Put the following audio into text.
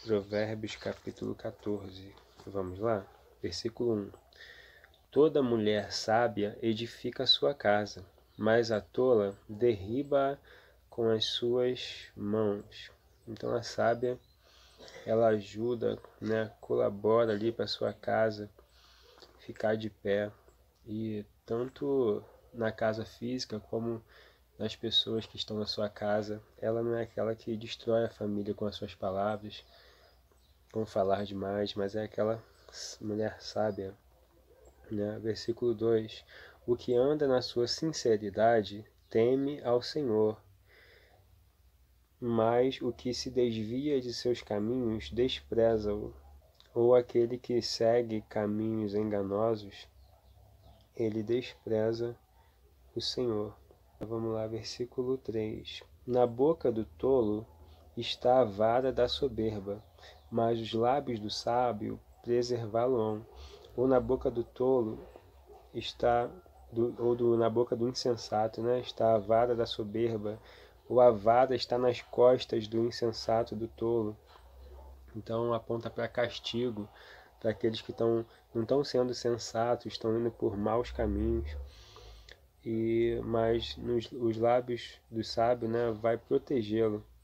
Provérbios capítulo 14. Vamos lá? Versículo 1. Toda mulher sábia edifica sua casa, mas a tola derriba com as suas mãos. Então a sábia, ela ajuda, né, colabora ali para sua casa ficar de pé, e tanto na casa física como nas pessoas que estão na sua casa. Ela não é aquela que destrói a família com as suas palavras, com falar demais, mas é aquela mulher sábia, né? Versículo 2: o que anda na sua sinceridade teme ao Senhor, mas o que se desvia de seus caminhos despreza-o. Ou aquele que segue caminhos enganosos, ele despreza o Senhor. Vamos lá, versículo 3. Na boca do tolo está a vara da soberba, mas os lábios do sábio preservá-lo-ão. Ou na boca do tolo está, na boca do insensato, né, está a vara da soberba, ou a vara está nas costas do insensato, do tolo. Então aponta para castigo, para aqueles que não estão sendo sensatos, estão indo por maus caminhos. Mas os lábios do sábio, né, vai protegê-lo.